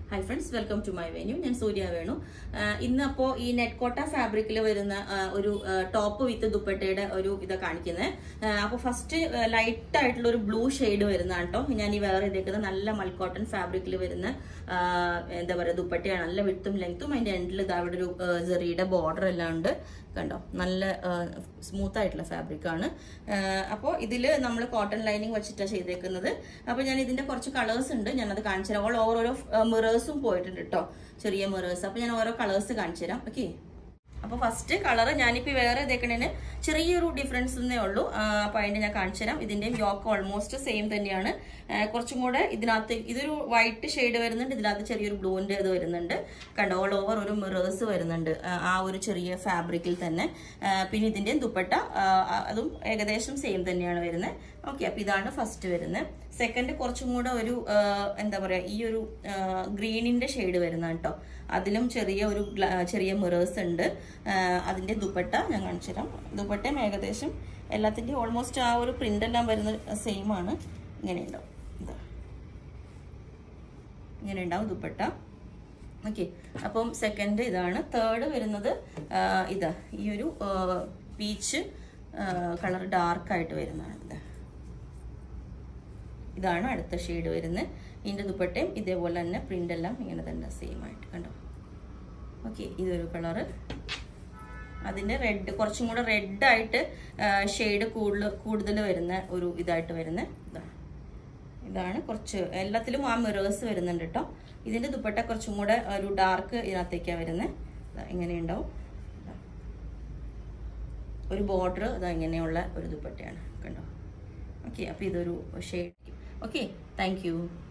Hi friends, welcome to my venue. I am Surya Venu. In the net cotta fabric top with the dupatta or first light title blue shade cotton fabric the dupatta and width length and end border smooth fabric cotton lining colors all over mirrors mirrors. Colors. Okay. First color difference yoke almost same white shade blue all over mirrors fabric same okay, first second green in the shade adilum mirrors adinte dupatta dupatta megadesham ellathinte almost print ellam same aanu ingane undavu dupatta. Okay, appom second idana third varunathu ida ee peach color dark aayittu varunnaanu idana adutha shade varunne inde dupattayum idevole thanne print ellam ingane thanne same aayittu kando. Okay, this is color. That is red. Red shade koodal varunna oru idaayittu varunne. Idana korchu ellathilum mirrors varunnuണ്ട് ട്ടോ. ഇതിന്റെ ദുപ്പട്ട കുറച്ചും കൂടെ ഒരു dark ഇതിനകത്തേക്കാ വരുന്നത്. ഇങ്ങനെ ഉണ്ടാവും. ഒരു border അതാ ഇങ്ങനെയുള്ള ഒരു ദുപ്പട്ടയാണ് കണ്ടോ. ഓക്കേ, അപ്പോൾ ഇതൊരു ഷേഡ്. Okay, thank you.